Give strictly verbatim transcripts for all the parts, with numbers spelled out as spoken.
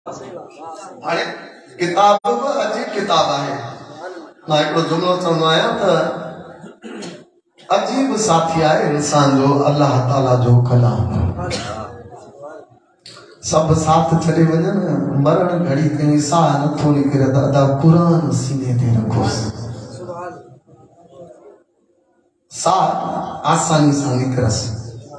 हाणे किताब बि अजीब किताब आहे। मां हिकिड़ो जुमिलो चवंदो आहियां त अजीब साथी आहे इंसान जो अल्लाह ताला जो कलाम। सब साथ छॾे वञनि, मरण घड़ी ताईं साह नथो निकिरे त अदा क़ुरान सीने ते रखोसि, साह आसानी सां निकिरसि।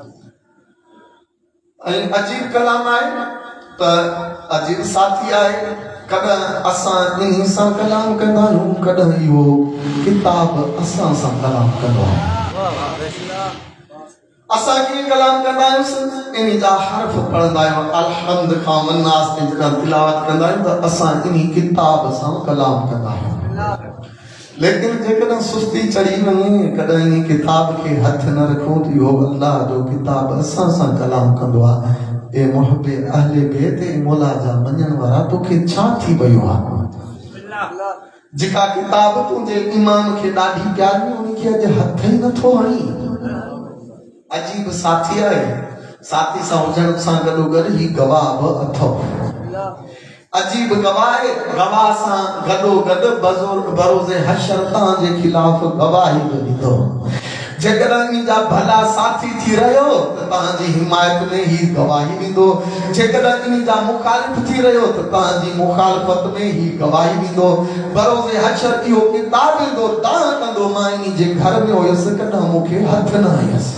ऐं अजीब कलाम आहे त अजीब साथी आहे। कॾहिं असां इन सां कलाम कंदा आहियूं, कॾहिं इहो किताब असां सां कलाम कंदो आहे। असां कीअं कलाम कंदा आहियूं, इन जा हर्फ पढ़ंदा आहियूं, अलहम्द खां वन्नास ताईं जॾहिं तिलावत कंदा आहियूं त असां इन किताब सां कलाम कंदा आहियूं। लेकिन जेकॾहिं सुस्ती चढ़ी वञे, कॾहिं इन किताब खे हथ न रखूं त इहो अल्लाह जो किताब असां सां कलाम कंदो आहे। ए मुहब्बे अहले बैत मौला जा मञण वारा, तोखे छा थी वियो आहे? जेका किताब तुंहिंजे ईमान खे ॾाढी प्यारी, उनखे अॼु हथ ई नथो हणी। अजीब साथी आहे। साथी सां हुजण सां गॾोगॾु ही गवाह बि अथव। अजीब गवाह आहे। गवाह सां गॾोगॾु बरोज़े हशर तव्हांजे खिलाफ़ गवाही बि ॾींदो। जेकॾहिं इन जा भला साथी थी रहियो त तव्हांजी हिमायत में ही गवाही ॾींदो। जेकॾहिं इन जा मुखालिफ़ थी रहियो त तव्हांजी मुखालिफ़त में ही गवाही ॾींदो। बरोज़े हशर इहो किताब ईंदो, तव्हां कंदो मां इन जे घर में हुयसि, कॾहिं मूंखे हथ न हयसि।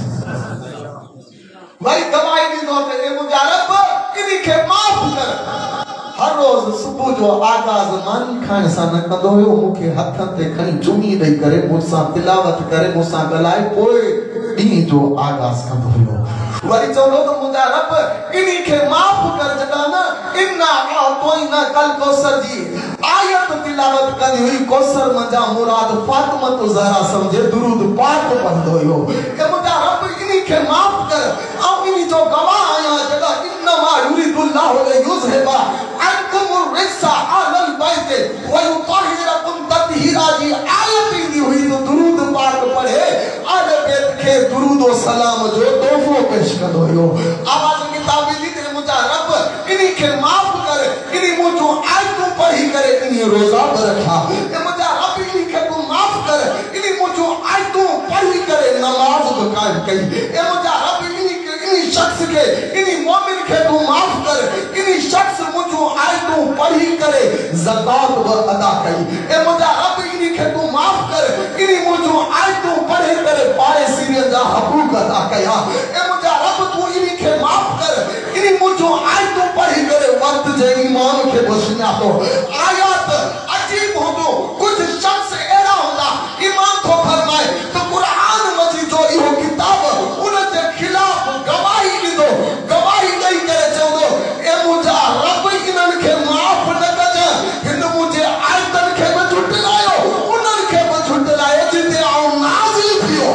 वरी गवाही ॾींदो त ए मुंहिंजा रब इन खे माफ़ कर। हर रोज़ सुबुह जो आगाज़ मानी खाइण सां न कंदो हुयो, मूंखे हथनि ते खणी चुमी ॾेई करे मूंसां तिलावत करे मूंसां ॻाल्हाए पोइ ॾींहं जो आगाज़ कंदो हुयो। वरी चवंदो त मुंहिंजा रब इन खे माफ़ कर। जॾहिं न इन्ना अअतोइना कल कौसर जी आयत तिलावत कंदी हुई, कौसर मंझां मुराद फातिमा तो ज़हरा सम्झे दुरूद पाक पढ़ंदो हुयो। ए मुंहिंजा रब इन खे माफ़ कर। ऐं इन जो गवाह आहियां जॾहिं इन्नमा युरिदुल्लाहु लियुज़हिबा अन्कुम रिज्सा अहलल बैत व युतहिरकुम तत्हीरा जी आयत ईंदी हुई तो दुरूद पाक पढ़े अहले बैत खे दुरूद व सलाम जो तोहफो पेश कंदो हुयो। आवाज़ किताब दी ते मुंहिंजा रब इन खे माफ़ कर। इन मुंहिंजूं आयतूं पढ़ी करे इन रोज़ा बि रखा। ए मुंहिंजा रब इन खे तूं माफ़ कर। इन मुंहिंजूं आयतूं पढ़ी करे नमाज़ बि क़ाइम कई। ए मुंहिंजा रब इन इन शख्स के इन मोमिन के तू माफ कर। इन शख्स मुझो आयतों पढ़ी करे ज़कात व अदा कई। ए मुझा रब इन के तू माफ कर। इन मुझो आयतों पढ़ी करे पाए सीरियन जा हकूक अदा कया। ए मुझा रब तू इन के माफ कर। इन मुझो आयतों पढ़ी करे वक्त जे ईमान के बसना तो आयत अजीब हो। तो कुछ शख्स ऐसा होता ईमान को फरमाए तो कुरान मजीद जो इहो किताब उन के खिलाफ गवाही ॾींदो, गवाही ॾेई करे चवंदो ए मुंहिंजा रब इन्हनि खे माफ़ न कजां। हिन मुंहिंजे आयतनि खे बि झुटलायो, उन्हनि खे बि झुटलायो जिते आउं नाज़िल थियो।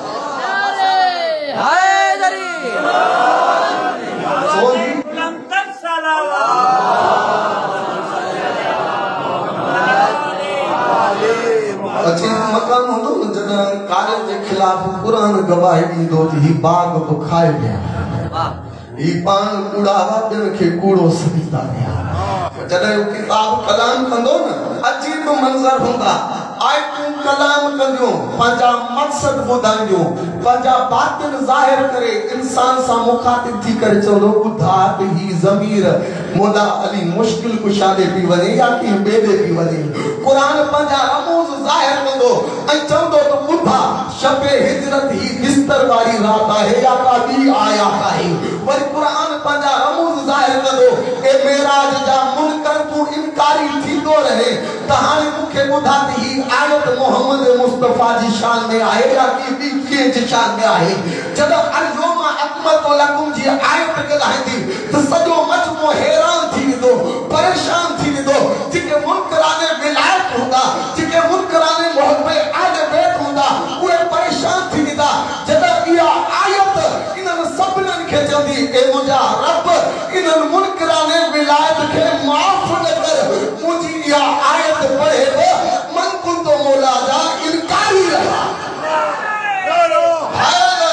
मकान हूंदो न जॾहिं कारे जे खिलाफ़ क़ुरान गवाही ॾींदो त ही बाग बि खाए विया, ही पान कूड़ा ॿियनि खे कूड़ो सॾींदा विया। जॾहिं हू किताब कलाम कंदो न, अजीब मंज़र हूंदा। आयतूं कलाम कंदियूं, पंहिंजा मक़सद ॿुधाईंदियूं, पंहिंजा बातिन ज़ाहिर करे इंसान सां मुखातिब थी करे चवंदो ॿुधा त ही ज़मीर मौला अली मुश्किल कुशा ॾे पई वञे या कंहिं ॿिए ॾे पई वञे। क़ुरान पंहिंजा रमूज़ ज़ाहिर कंदो ऐं चवंदो त ॿुधा शबे हिजरत ही बिस्तर वारी रात आहे या का ॿी आयत आहे। वरी क़ुरान पंहिंजा रमूज़ ज़ाहिर कंदो ए मेराज जा मुनकर तूं इनकारी थींदो रहे त हाणे मूंखे ॿुधा त ही आयत मोहम्मद मुस्तफा जी शान में आहे या की ॿी कंहिं जी शान में आहे। जॾहिं अर्जुमा अकमतु लकुम जी आयत ॻाल्हाईंदी त सॼो मजमो हैरान थी वेंदो, परेशान थी वेंदो। जेके मुनकराने विलायत हूंदा, जेके मुनकराने मोहब्बे आले बैत हूंदा, उहे परेशान थी वेंदा। जॾहिं इहा आयत इन्हनि सभिनीनि खे चवंदी ए मुंहिंजा रब इन्हनि मुनकराने विलायत खे माफ़ न कर। मुंहिंजी इहा आयत पढ़े बि मन कुंदो मौला जा इनकारी रहा।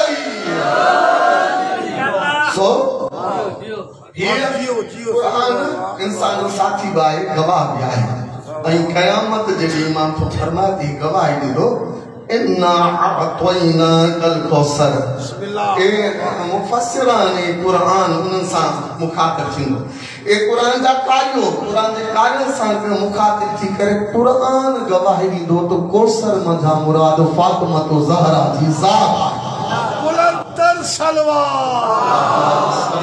सो ये क़ुरान असांजो साथी बि आहे गवाह बि आहे ऐं क़यामत जे ॾींहुं इमाम तो फरमाए थी गवाही ॾींदो इन्ना अअतैना कल कौसर ए मुफस्सिरान कुरान उन्हनि सां मुखातिब थींदो ए कुरान जा कारियो कुरान जे कारियनि सां मुखातिब थी करे कुरान गवाही ॾींदो त कौसर मंझा मुराद फातिमा तो ज़हरा जी ज़ात बुलंदर सलवात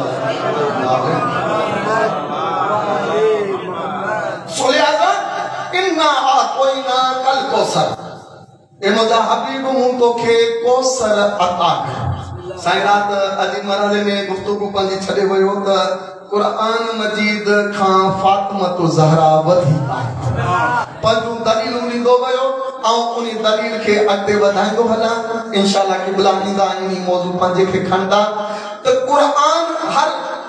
सोलियाज़ा इन्ना अअतैना कल कौसर ए मुझा हबीब मूं तोखे कौसर अता कयो साईं रात अॼु मरहले में गुफ्तगू पंहिंजी छॾे वियो त कुरान मजीद खां फातिमा तो ज़हरा वधीक आहे पंहिंजूं दलीलूं ॾींदो वियो ऐं उन दलील खे अॻिते वधाईंदो हलां इंशाअल्लाह क़िबला ॾींदा आहियूं इन मौज़ू पंहिंजे खे खणंदा त कुरान हर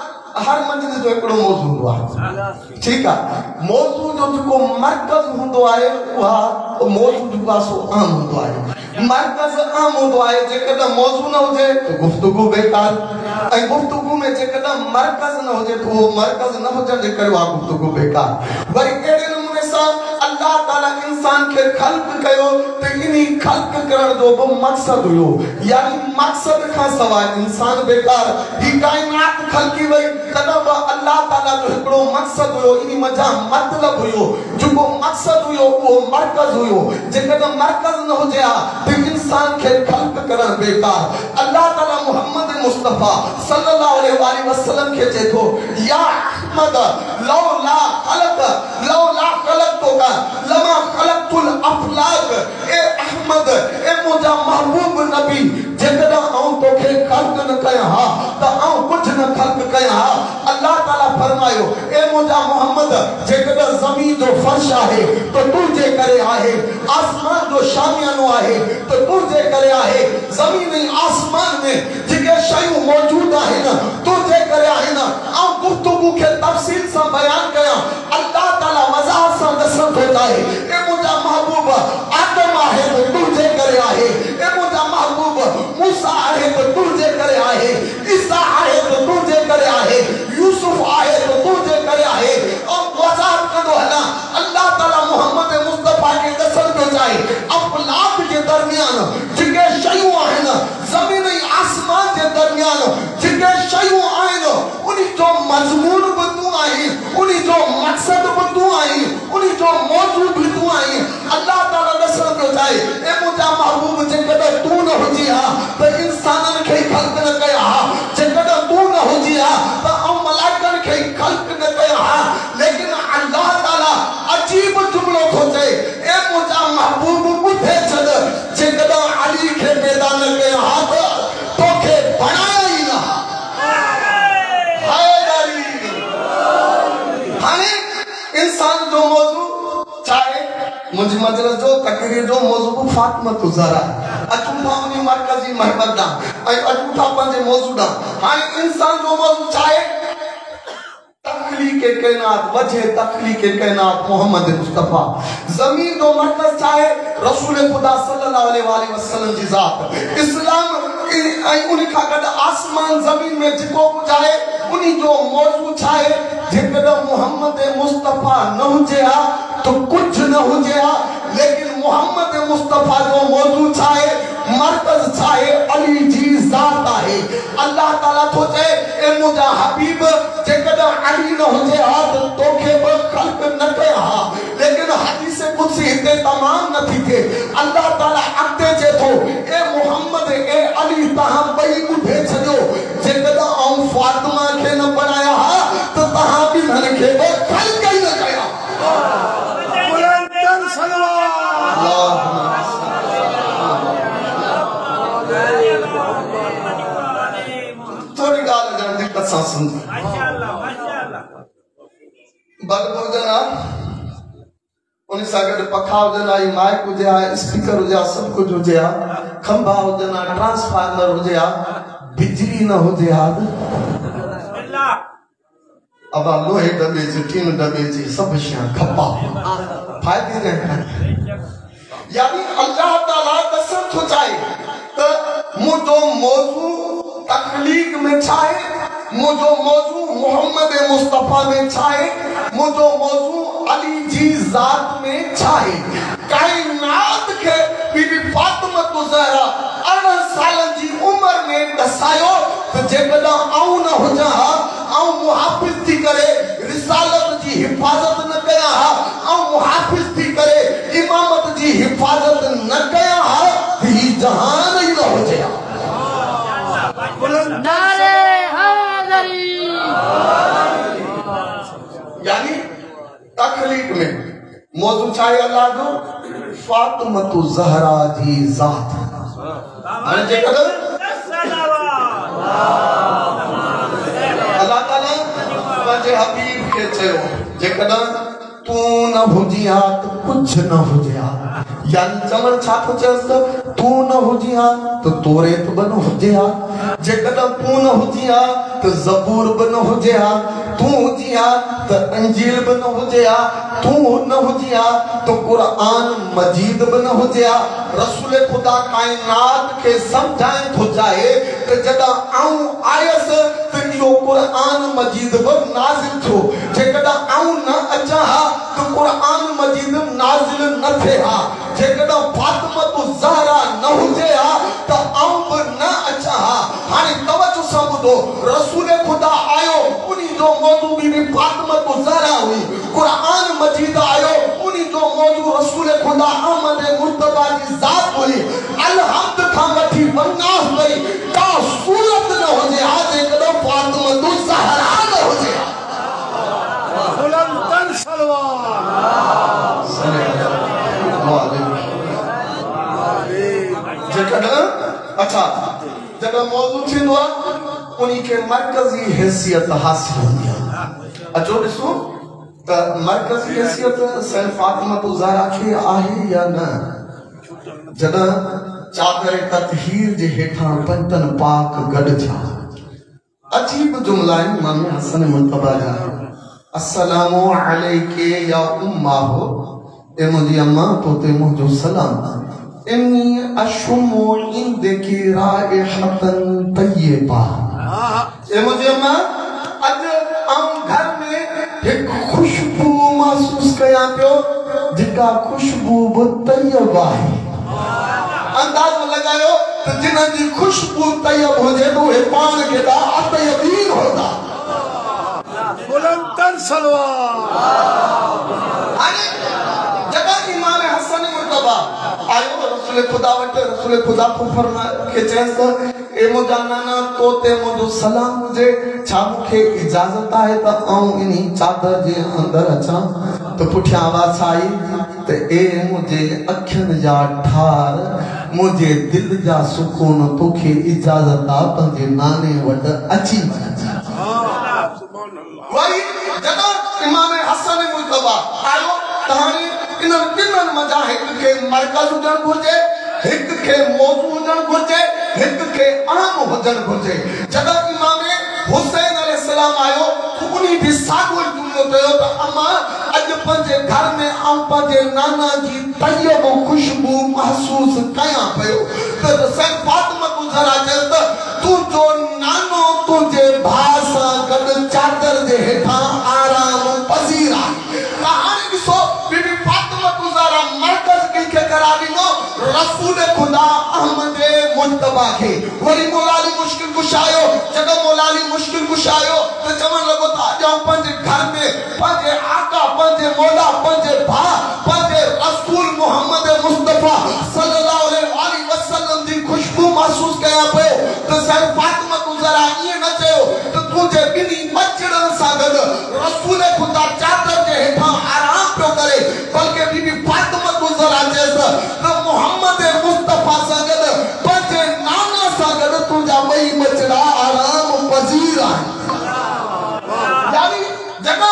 हर मजलिस जो हिकिड़ो मौज़ू हूंदो आहे ठीकु आहे मौज़ू जो जेको मर्कज़ हूंदो आहे उहा मौज़ू जेको आहे सो आम हूंदो आहे मर्कज़ आम हूंदो आहे जेकॾहिं मौज़ू न हुजे त गुफ्तगू बेकार ऐं गुफ्तगू में जेकॾहिं मर्कज़ न हुजे त उहो मर्कज़ न हुजण जे करे उहा गुफ्तगू बेकार वरी अहिड़े नमूने सां अल्लाह ताला इंसान खे ख़ल्क़ कयो त इन ख़ल्क़ करण जो बि मक़सद हुयो यानी मक़सद खां सवाइ इंसान बेकार ही काइनात ख़ल्क़ी वई तॾहिं बि अल्लाह ताला जो हिकिड़ो मक़सद हुयो इन मज़ा मतिलब हुयो जेको मक़सद हुयो उहो मर्कज़ हुयो जेकॾहिं मर्कज़ न हुजे हा त इंसान खे ख़ल्क़ करण बेकार अल्लाह ताला मुहम्मद मुस्तफ़ा सल्लल्लाहु अलैहि वसल्लम खे चए थो या अहमद लौला खलक लौला खलक़तुका लमा खलक़तुल अफलाक ए अहमद ए मुंहिंजा महबूब नबी जेकॾहिं आऊं तोखे ख़ल्क़ न कयां हा त आऊं कुझु न ख़ल्क़ कयां हा अल्लाह ताला फरमायो ए मुंहिंजा मोहम्मद जेकॾहिं ज़मीन जो फर्श आहे त तुंहिंजे करे आहे आसमान जो शामियानो आहे त तुंहिंजे करे आहे ज़मीन ऐं आसमान में जेके शयूं मौजूद आहिनि तुंहिंजे करे आहिनि ऐं गुफ्तगू खे तफ़सील सां बयान कयां अल्लाह ताला वज़ाहत सां ॾसण थो चाहे ए मुंहिंजा महबूब आदम आहे त तुंहिंजे करे आहे ए मुंहिंजा महबूब मूसा आहे त तुंहिंजे करे आहे ईसा आहे त तुंहिंजे करे आहे यूसुफ आहे त तुंहिंजे करे आहे ऐं वज़ाहत कंदो हलां अल्लाह ताला मुहम्मद मुस्तफ़ा खे ॾसण थो चाहे अफ़लाक जे दरमियान जेके शयूं आहिनि ज़मीन ऐं आसमान जे दरमियान जेके शयूं आहिनि उन जो मज़मून बि तूं आहीं उन जो मक़सद बि तूं आहीं उन जो मौजू बि तूं आहीं अल्लाह ताला ॾसण थो चाहे ए मुंहिंजा महबूब जेकॾहिं तूं न हुजी हा त इंसाननि खे ख़ल्क़ न कया हा जेकॾहिं तूं न हुजी हा त आऊं मलाइकनि खे ख़ल्क़ न कया हा लेकिन अल्लाह ताला अजीब जुमिलो थो चए ए मुंहिंजा महबूब ॿुधे छॾ जेकॾहिं अली खे पैदा न कया हा त तोखे बणाया ई न हाणे इंसान जो मौजू चाहे मुझे मजलिस जो तकरीर जो मौजू फातिमा तो ज़हरा अचूठा उन मरकज़ी महबत दा ऐं अचूठा पंहिंजे मौजू दा हाणे इंसान जो मौजू चाहे तख्लीक कायनात वजह तख्लीक कायनात मोहम्मद मुस्तफा जमीन जो मरकज चाहे रसूल खुदा सल्लल्लाहु अलैहि वसल्लम जी ज़ात इस्लाम ऐं उन खां गॾु आसमान ज़मीन में जेको कुझु आहे उन जो मौजू चाहे जेकॾहिं मोहम्मद मुस्तफा न हुजे हा तो कुछ न हुजे हा लेकिन मोहम्मद मुस्तफा जो मौजू चाहे मरकज चाहे अली जी ज़ात आहे अल्लाह ताला तो चए ए मुंहिंजा हबीब जेकॾहिं अली न हुजे हा तो तोखे बि ख़ल्क़ न कया हा लेकिन हदीस कुदसी हिते तमाम नथी थिए अल्लाह ताला अॻिते चए थो ए मोहम्मद ए अली तव्हां ॿई ॿुधे छॾियो जेकॾहिं आऊं फातिमा खे न बणाया हा त तव्हां ॿिन्हिनि खे बि ख़ल्क़ ई न कया बुलंदर सलवात थोड़ी ॻाल्हि ॼण दिक़त सां सम्झो माशाअल्लाह माशाअल्लाह बल्ब हुजनि हा उन सां गॾु पखा हुजनि हा माइक हुजे हा स्पीकर हुजे हा सभु कुझु हुजे हा खंभा हुजनि हा ट्रांसफार्मर हुजे हा बिजली न हुजे हा अब लोहे डबे जी टीन डबे जी सब शयां खपा फायदे न यानी अल्लाह ताला कसम थो चाहे त मुंहिंजो मौजू तख्लीक में छाहे मुझो मौजू मोहम्मद मुस्तफा में छाए, मुझो मौजू अली जी जात में छाए। कायनात के बीबी फातिमा ज़हरा अरिड़हं सालन जी उम्र में दसायो त जेकॾहिं आऊं न हुजां हा, आऊं मुहाफ़िज़ थी करे रिसालत जी हिफ़ाज़त न कयां हा, आऊं मुहाफ़िज़ थी करे इमामत जी हिफ़ाज़त न कयां हा, ही जहान ई न हुजे हा। नारे हैदरी। यानी तखलीक में मौजू चाहे अल्लाह जो फातिमा ज़हरा जी ज़ात हाणे जेकॾहिं अल्लाह ताला पंहिंजे हबीब खे चयो जेकॾहिं तू न हुजी हा त कुछ न हुजे हा, यानी चवण छा थो चएसि त तू न हुजी हा त तौरेत बि न हुजे हा, जेकॾहिं तू न हुजी हा त ज़बूर बि न हुजे हा, तू हुजी हा त अंजील बि न हुजे हा, तू न हुजी हा त क़ुरान मजीद बि न हुजे हा। रसूल ख़ुदा कायनात खे सम्झाइण थो चाहे त जॾहिं आऊं आयसि त इहो क़ुरान मजीद बि नाज़िल थियो, जेकॾहिं आऊं न अचां हा त क़ुरान मजीद नाज़िल न थिए हा, जेकॾहिं फातिमा ज़हरा न हुजे हा त आऊं बि न अचां हा। हाणे तवजो सां ॿुधो, रसूल ख़ुदा आयो उन्ही जो मौजू बीबी फातिमा ज़हरा हुई, क़ुरान मजीद आयो उन्ही जो मौजू रसूल ख़ुदा अहमद मुर्तज़ा जी ज़ात हुई। अलहम्द खां वठी वन्नास ताईं का सूरत न हुजे हा जेकॾहिं फातिमा ज़हरा न हुजे हा। बुलंदन सलवार। जेकॾहिं अच्छा जॾहिं मौजू थींदो आहे उन्ही खे मरकज़ी हैसियत हासिल हूंदी आहे। अचो ॾिसो त मरकज़ी हैसियत सैयद फातिमा ज़हरा खे आहे या न। जॾहिं चादर ततहीर जे हेठां पंजनि पाक गॾु थिया, अजीब जुमला आहिनि इमाम हसन मुर्तज़ा जा। अस्सलामु अलैके या उम्मा हो, ए मुंहिंजी अम्मा तो ते मुंहिंजो सलाम। इन्नी अशुमु इंदकी राइहतन तय्यबा, ए मुंहिंजी अम्मा अॼु आऊं घर में एक खुशबू महसूस कयां पियो जेका खुशबू बि तय्यब आहे। अंदाज़ो लगायो त जिन्हनि जी खुशबू तय्यब हुजे त उहे पाण खे अतयबीन हूंदा। बुलंदन सलवार। हाणे जॾहिं इमाम हसन मुर्तज़ा आयो रसूल ख़ुदा वटि, रसूल ख़ुदा को फरमाए खे चयसि त ए मुंहिंजा नाना तो ते मुंहिंजो सलाम हुजे, छा मूंखे इजाज़त आहे त आऊं इन्ही चादर जे अंदरि अचां? त पुठियां आवाज़ आई त ए मुंहिंजे अखियुनि जा ठार, मुंहिंजे दिलि जा सुकून, तोखे इजाज़त आहे पंहिंजे नाने वटि अची वञ। वरी जॾहिं इमाम हसन मुर्तज़ा आयो त हाणे इन्हनि टिन्हनि मंझां हिक खे मरकज़ हुजणु घुरिजे, हिक खे मौजू हुजणु घुरिजे, हिक खे अहम हुजणु घुरिजे। जॾहिं इमाम हुसैन अलैहिस्सलाम आयो त उन्ही बि साॻियो जुमिलो कयो त अम्मा अॼु पंहिंजे घर में आऊं पंहिंजे नाना जी तय्यब खुशबू महसूस कयां पियो। त सैयद फातिमा ज़हरा चयसि त तुंहिंजो नानो तुंहिंजे भाउ सां गॾु चादर जे हेठां आराम पज़ीर आहे। त हाणे ॾिसो बीबी फातिमा ज़हरा मरकज़ कंहिंखे करार ॾिनो? रसूल ख़ुदा अहमद मुर्तज़ा खे। वरी मौला अली मुश्किल कुशायो, जॾहिं मौला अली मुश्किल कुशायो त चवण लॻो त अॼु आऊं पंहिंजे घर में पंहिंजे आका, पंहिंजे मौला, पंहिंजे भाउ, पंहिंजे रसूल मोहम्मद मुस्तफा सल्लल्लाहु अलैहि वसल्लम जी खुशबू महसूस कयां पियो। त सैयद फातिमा ज़हरा ईअं न चयो त तुंहिंजे ॿिन्ही बचड़नि सां गॾु रसूल ख़ुदा चादर जे हेठां आराम पियो करे, बल्कि बीबी फातिमा ज़हरा चयसि त मोहम्मद मुस्तफा सां गॾु पंहिंजे नाना सां गॾु तुंहिंजा ॿई बचड़ा आराम पज़ीर आहिनि। यानी जॾहिं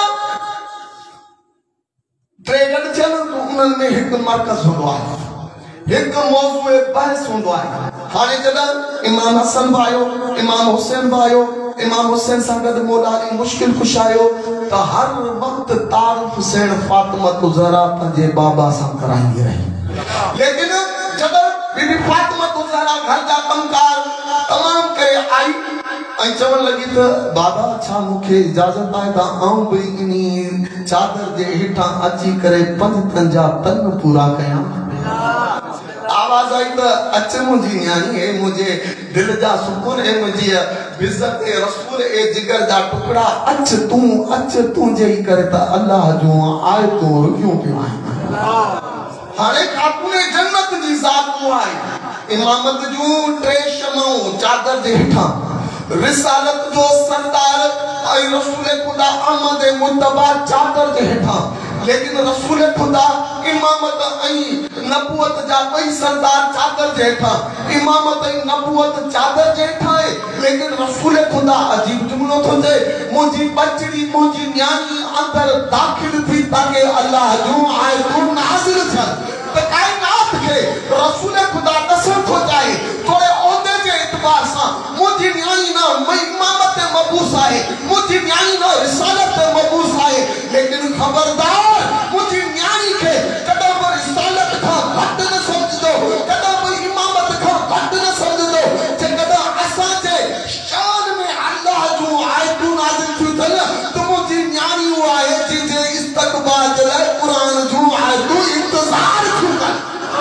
टे गॾु थियनि त उन्हनि में हिकु मरकज़ हूंदो आहे, हिकु मौज़ू बहस हूंदो आहे। हाणे जॾहिं इमाम हसन बि आयो, इमाम हुसैन बि आयो, इमाम हुसैन सां गॾु मौला अली मुश्किल कुशायो त हर वक़्तु तारीफ़ सैयद फातिमा ज़हरा पंहिंजे बाबा सां कराईंदी रही। लेकिन जॾहिं बीबी फातिमा ज़हरा घर जा कमकार तमाम करे आई, ऐं चवण लगी त बाबा छा मूंखे इजाज़त आहे त आऊं बि इन्ही चादर जे हेठां अची करे पंज तंजा तन पूरा कयां। आवाज आई त अच मुंहिंजी न्याणी ए मुंहिंजे दिल जा सुकून ए मुंहिंजी इज़त ए रसूल ए जिगर जा टुकड़ा अच तूं अच तूं जेई करे त अल्लाह जो आयतूं रुकियूं पियूं आहिनि। हाणे खातून जन्नत जी ज़ात आहे इमामत जूं टे शमऊं चादर जे हेठां रिसालत जो सरदार ऐं रसूल खुदा अहमद मुतबा चादर जे हेठां लेकिन रसूल खुदा इमामत ऐं नबूवत जा ॿई सरदार चादर जे हेठां इमामत ऐं नबूवत चादर जे हेठां आहे लेकिन रसूल खुदा अजीब जुमलो थो चए मुंहिंजी बचड़ी मुंहिंजी न्याणी अंदर दाख़िल थी ताके अल्लाह जूं आयतूं नाज़िल थियनि त काइनात खे रसूल खुदा ॾसण थो चाहे थोरे उहिदे जे एतबार सां मुंहिंजी न्याणी न इमामत ते मबूस आहे मुंहिंजी न्याणी न रिसालत ते मबूस आहे लेकिन ख़बरदार मुंहिंजी न्याणी खे कॾहिं बि रिसालत खां घटि न सम्झंदो कॾहिं बि इमामत खां घटि न सम्झंदो जेकॾहिं असांजे शान में अल्लाह जूं आयतूं नाज़िल थियूं थियनि त मुंहिंजी न्याणी उहा आहे जंहिंजे इस्तक़बाल जे लाइ क़ुर जूं आयतूं इंतज़ार थियूं कनि।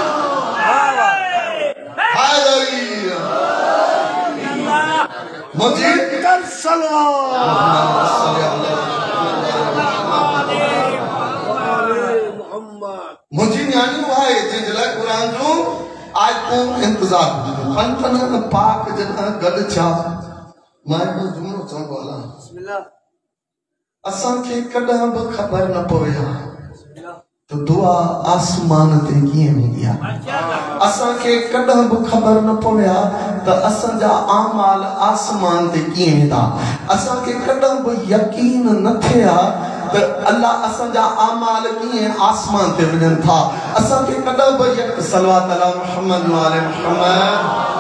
मुझे मुझी न्याणी आहे जंहिंजे लाइ क़ुर जूं आयतूं इंतज़ार पंथन पाक जॾहिं गॾु थिया मां हिकिड़ो जुमिलो चवंदो हलां असांखे कॾहिं बि ख़बर न पवे तो दुआ आसमान ते कीअं वेंदी आहे असांखे कॾहिं बि ख़बर न पवे त असांजा आमाल आसमान ते कीअं वेंदा असांखे कॾहिं बि यकीन न थिए त अल्लाह असांजा आमाल कीअं आसमान ते वञनि था असांखे कॾहिं बि यक सलवात अला मुहम्मद व आले मुहम्मद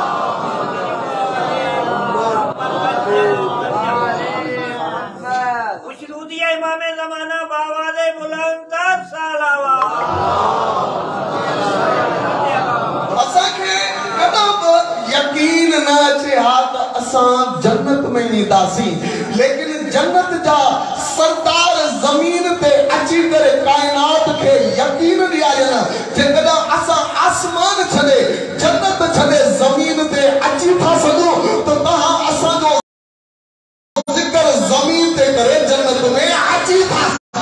इमाम ज़माना बावाज़े बुलंद सालावा असांखे कॾहिं बि यकीन न अचे हा त असां जन्नत में वेंदासीं लेकिन जन्नत जा सरदार ज़मीन ते अची करे काइनात खे यकीन ॾियारनि जेकॾहिं असां आसमान छॾे जन्नत छॾे ज़मीन ते अची था सघूं त तव्हां असांजो ज़िक्र ज़मीन ते करे जन्नत में अची था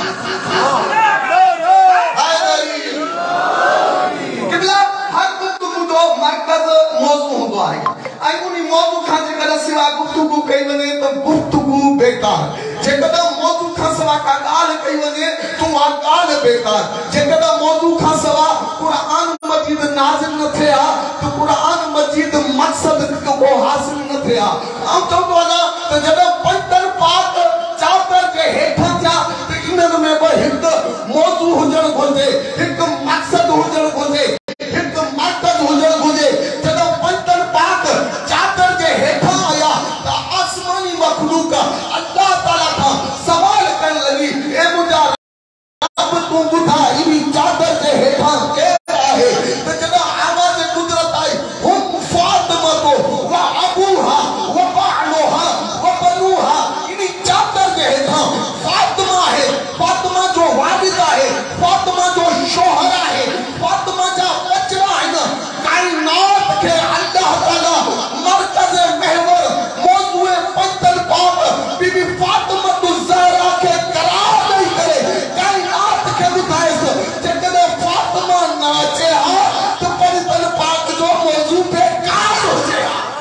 मौजू होंदो आहे ऐं उन मौजू खां जेकॾहिं सिवा गुफ्तगू कई वञे त गुफ्तगू बेकार जेकॾहिं मौजू खां सिवा का ॻाल्हि कई वञे त उहा ॻाल्हि बेकार जेकॾहिं मौजू खां सिवा क़ुर मजीद नाज़िल न थिए हा त क़ुर मजीद मक़सद को हासिल न थिए हा आउं चवंदो आहियां त जॾहिं पंजनि पाक चादर जे हेठां थिया त इन्हनि में बि हिकु मौजू हुजणु घुरिजे हिकु मक़सद हुजणु घुरिजे हिकु मक़सद हुजणु घुरिजे जॾहिं पंजनि पाक चादर जे हेठां आया त आसमानी मखलूक अल्लाह ताला खां सवाल करण लॻी ए मुंहिंजा रब तूं ॿुधा इन्ही चादर जे हेठां केरु आहे त जॾहिं आवाज़ कुदरत आई हुम फातिमा तो व अबूहा व बालुहा व बनूहा इन्ही चादर जे हेठां फातिमा आहे फातिमा जो वालिद आहे फातिमा जो शोहर आहे फातिमा जा बचड़ा आहिनि काइनात खे अल्लाह ताला मरकज़ महवर मौजूए पंजनि पाक बीबी फातिमा ज़हरा खे करार ॾेई करे काइनात खे ॿुधायसि जेकॾहिं फातिमा न अचे हा त पंजनि पाक जो मौजू बेकार हुजे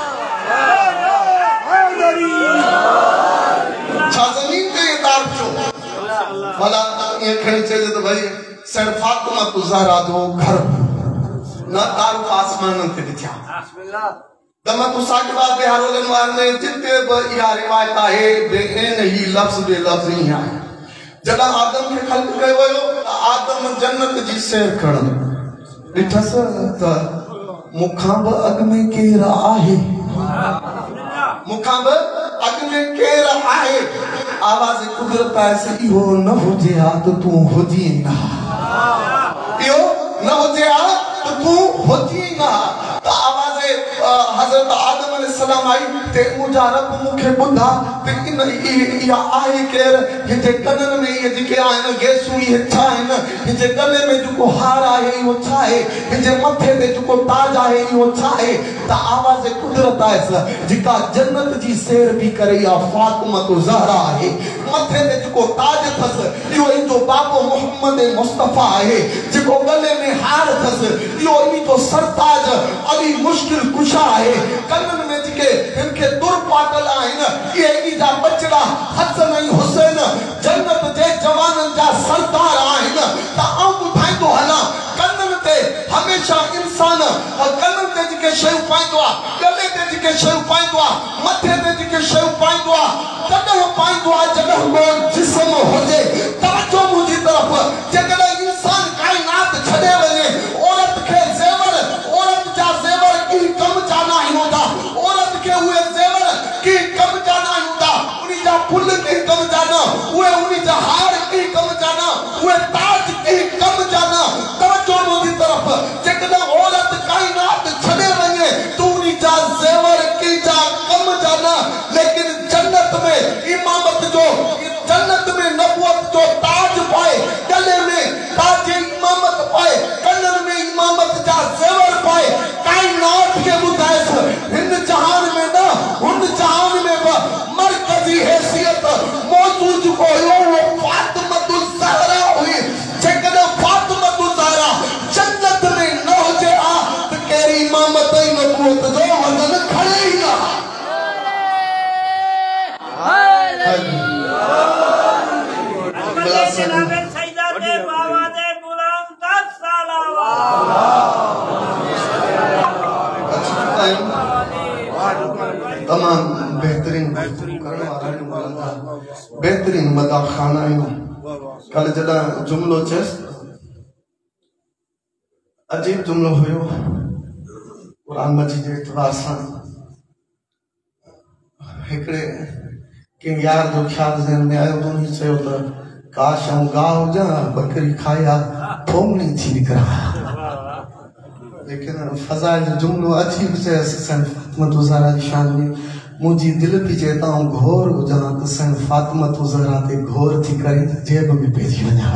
छा ज़मीन ते इतार थियो भला ईअं खणी चइजे त भई सर फातिमा ज़हरा जो घर न तारूफ़ आसमाननि ते ॾिठा त मां तो साहिबात बिहारोलनि वारनि में जिते बि इहा रिवायत आहे बेन ही लफ़्ज़ बे लफ़्ज़ ई आहे जॾहिं आदम खे ख़ल्क़ कयो वियो त आदम जन्नत जी सैर करण ॾिठसि त मूंखां बि अॻु में केरु आहे मूंखां बि अॻु में केरु आहे आवाज़ कुदरत आहे इहो न हुजे हा त तूं हुजी न इहो न हुजे हा त तूं हुजी न त आवाज़ हज़रत आदम सलाम आई ते मुंहिंजा रब मूंखे ॿुधा ते इन इहा आहे केर हिते कननि में इहे जेके आहिनि गेसूं इहे छा आहिनि हिते गले में जेको हार आहे इहो छा आहे हिते मथे ते जेको ताज आहे इहो छा आहे त आवाज़ कुदरत आहे जेका जन्नत जी सैर बि करे इहा फातिमा ज़हरा आहे मथे ते जेको ताज अथसि इहो इनजो बाबो मोहम्मद मुस्तफ़ा आहे जेको गले में हार अथसि इहो इनजो सरताज अली मुश्किल कुशा आहे कननि में जेके इनके दुर पातल आहिनि इहे इनजा बचड़ा हसन ऐं हुसैन जन्नत जे जवाननि जा सरदार आहिनि त आउं ॿुधाईंदो हलां कननि ते हमेशा इंसान कननि ते जेके शयूं पाईंदो आहे गले ते जेके शयूं पाईंदो आहे मथे ते जेके शयूं पाईंदो आहे तॾहिं पाईंदो आहे जॾहिं उहो जिस्म हुजे तवजो मुंहिंजी तरफ़ जेकॾहिं इंसान काइनात छॾे वञे औरत खे ज़ेवर औरत जा ज़ेवर की कम जा न हूंदा औरत खे उहे ज़ेवर की कम जा न हूंदा उन जा फुल की कम जा न उहे उन जा हार की कम जा न उहे ताज की कम जा न तवजो मुंहिंजी तरफ़ जेकॾहिं औरत काइनात छॾे वञे तो उन जा ज़ेवर की जा कम जा न लेकिन जन्नत में इमामत जो जन्नत में नबूवत जो ताज पाए गले में ताज इमामत पाए कनन में इमामत जा ज़ेवर पाए कायनात के ॿुधाएस हिन जहान में न हुन जहान में बि मरकज़ी हैसियत मौजूद को हुयो वो फातिमा ज़हरा हुई जेकॾहिं फातिमा ज़हरा जन्नत में न हुजे आ त कहिड़ी इमामत ऐं नबूवत जो वज़न खणे ई न तमाम बेहतरीन बेहतरीन मदाह खाना कल जदा जुमलो चेस अजीब जुमलो हुयो कुरान मजीद जे एतबार सां हिकड़े के यार जो ख्याल ज़हन में आयो तो नहीं चयो त काश आऊं गाह हुजां बकरी खाया थोमनी थी निकरा लेकिन फजाइल जो जुमलो अजीब से सन फातिमा ज़हरा की शान में मुझी दिल पी चेता हूं घोर हुजां त सन फातिमा ज़हरा ते घोर थी करे जेब में पेजी वञा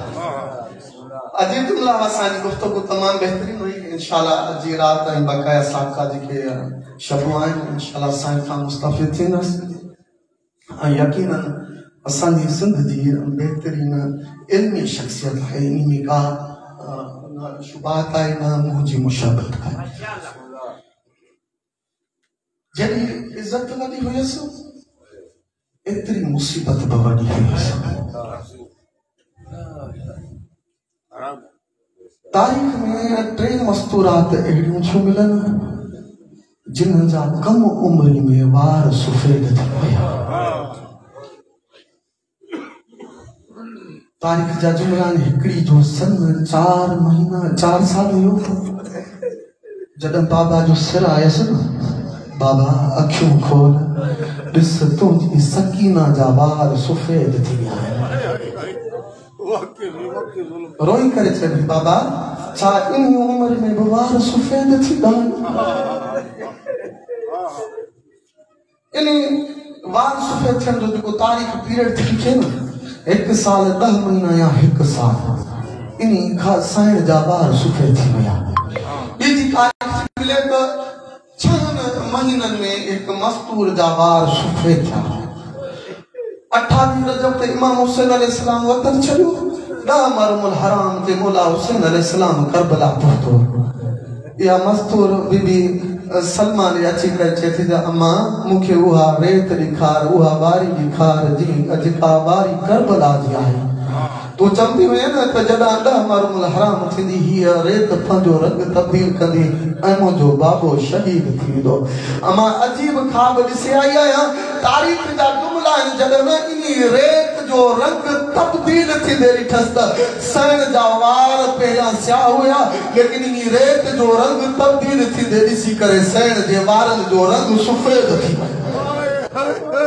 अजीब जुमला असांजी गुफ्तगू तमाम बेहतरीन हुई इंशाल्लाह अजी रात ऐं बकाया साका जेके शबूं आहिनि इंशाल्लाह असां खां मुस्तफ़िद थींदासीं ऐं यकीनन असांजी ज़िंदगी बेहतरीन इल्मी शख्सियत है इनमें का शुबात आहे न मुंहिंजी मुशबत आहे जॾहिं इज़त वॾी हुयसि एतिरी मुसीबत बि वॾी हुयसि तारीख़ में टे मस्तूरात अहिड़ियूं छो मिलनि जिन जा कम उम्र में वार सफ़ेद थी विया तारीख़ जा जुमलान हिकड़ी जो सन चार महीना चार साल हुयो जॾहिं बाबा जो सिर आयसि न बाबा अखियूं खोल ॾिस तुंहिंजी सकीना जा वार सफ़ेद थी विया रोई करे चई बाबा छा इन उम्र में भी वार सफ़ेद थींदा इन वार सफ़ेद थियण जो जेको तारीख़ पीरियड थी थिए न एक साल दह महीना या एक साल इन खां साइण जा वार सफ़ेद थी विया ॿी जी तारीख़ मिले त छहनि महीननि में एक मस्तूर जा वार सफ़ेद थिया अठावीह रजब ते इमाम हुसैन अलैहिस्सलाम वतन छॾियो ॾह मरमुल हराम ते मौला हुसैन अलैहिस्सलाम करबला पहुतो या मस्तूर बीबी सलमा ने अची करे चए थी त अम्मा मूंखे उहा रेत ॾेखार उहा वारी ॾेखार जी जेका वारी करबला जी आहे तूं चवंदी हुई न त जॾहिं ॾह मरमुल हराम थींदी हीअ रेत पंहिंजो रंग तब्दील कंदी ऐं मुंहिंजो बाबो शहीद थी वेंदो अम्मा अजीब ख्वाब ॾिसे आई आहियां तारीख़ जा जुमला आहिनि जॾहिं न इन रेत जो रंग तब्दील थींदे ॾिठसि त साइण जा वार पहिरियां स्याह हुया लेकिन इन रेत जो रंग तब्दील थींदे ॾिसी करे साइण जे वारनि जो रंग सफ़ेद थी वियो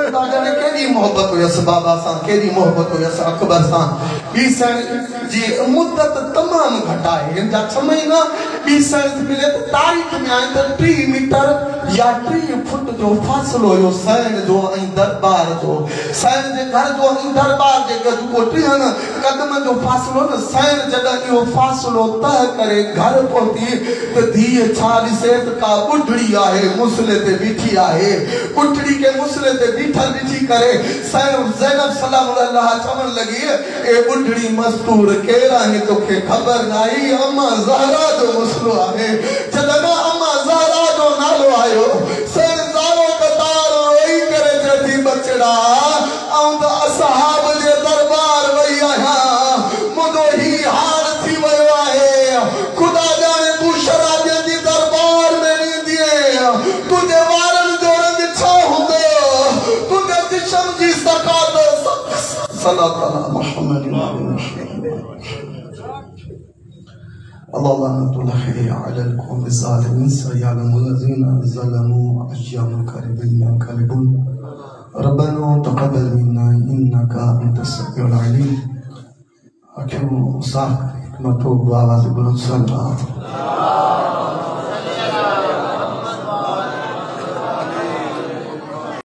जाने केडी मोहब्बत हुयस बाबा सां, केडी मोहब्बत हुयस अकबर सां। बी सण जी मुद्दत तमाम घटा है, इन जा छह महीना बी सण मिले तो तारीख में आए तो टी मीटर या टी फुट जो फासलो यो सैन जो ऐं दरबार जो। सैन जे घर जो ऐं दरबार जे गजो टीहन कदम जो फासलो न, सैन जगह यो फासलो तह करे घर पहुती तो धीअ छा ॾिसे त का बुढ़ड़ी आहे मुसले ते बीठी आहे। बुढ़ड़ी के मुसले ते बीठल ॾिठी करे सैन ज़ैनब सलाम अल्लाह चवण लगी, ए बुढ़ड़ी मस्तूर केरा है तोखे खबर नाई, अम्मा ज़हरा जो मुसलो आहे। जदन अम्मा ज़हरा जो नालो आयो सैन ज़ारो कतार रोई करे जदी बचड़ा ऐं त असहाब जे दरबार वई आहियां, मुंहिंजो ही हाल थी वियो आहे। खुदा जाने तू शराबियन जी दरबार में ईंदी तुझे वारन जो रंग छा हूंदो, तुझे जिस्म जी सकात सल्लल्लाहु अलैहि मुहम्मद अल्लाहुम्मा अलल कौम ज़ालिमीन सयअलमु लज़ीना ज़लमू अय्याम क़रीबिन यंक़लिबून। रब्बना तक़ब्बल मिन्ना इन्नका अंतस समीउल अलीम। आखिर मुसाफ मतो आवाज़ बुलंद सल्लल्लाहु